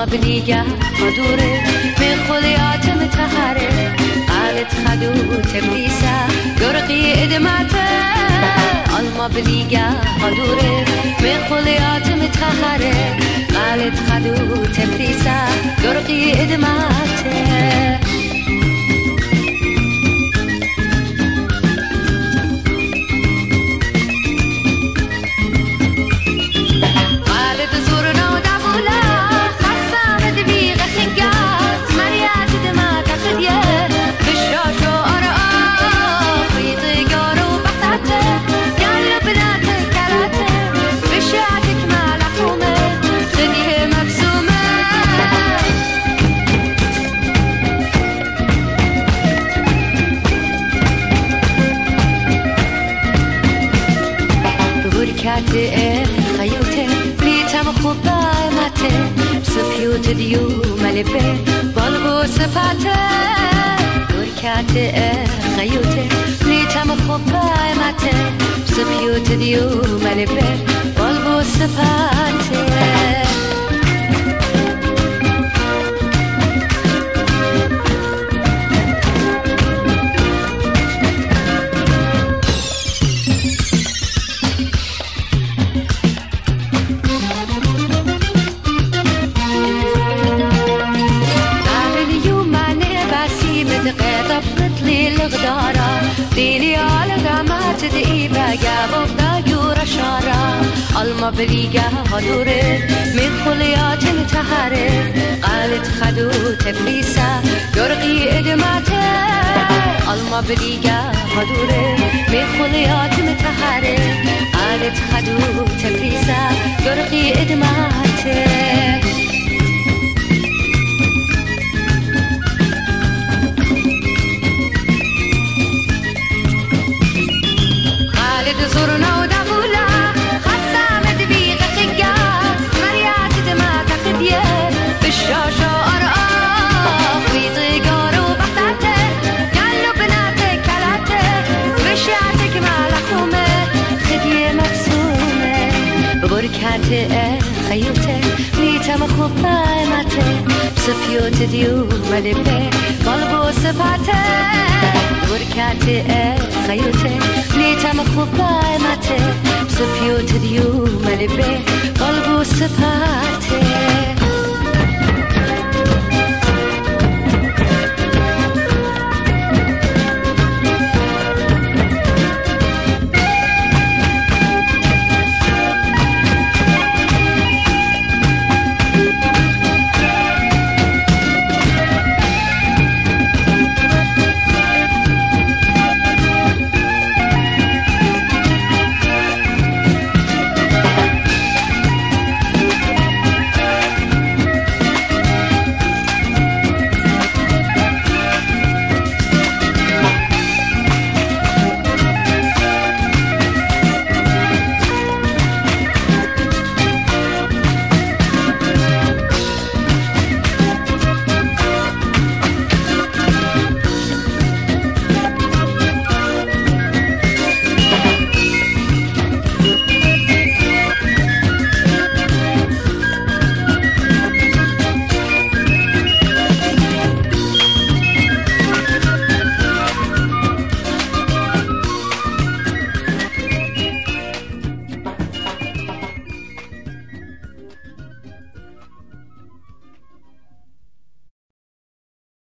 بلیگه مدوره من خلیات متحره قالت خدو تبلیسه گرقی ادماته الما بلیگه مدوره من خلیات متحره قالت خدو تبلیسه گرقی ادماته خیوته لیتم خوب دایمته سپیوت دیو ملبه بالگو سپاته گرکت خیوته لیتم خوب دایمته سپیوت دیو ملبه بالگو سپاته ديني على قامات دقيبة جابوا بدايور شارع الما بليجة هدورة من خليات متحرة قالت خدو تبليسة يرقي إدماته الما بليجة هدورة من خليات متحرة قالت خدو تبليسة يرقي إدماته زورنا ودابولا خسامة بيغة خيجا مريات دماغ خدية بالشاشة أرقاق ويطيقار وبحتاته قالوا بناتك كلاته بشعتك مالحومة خدية مقسومة ببركات خيوته ميتم خوب قائمته بسفيوت ديو ملبه بالبو سفاته بركات خيوته لیتم خوب قایمته سپیوت دیو ملبه قلبو سپاته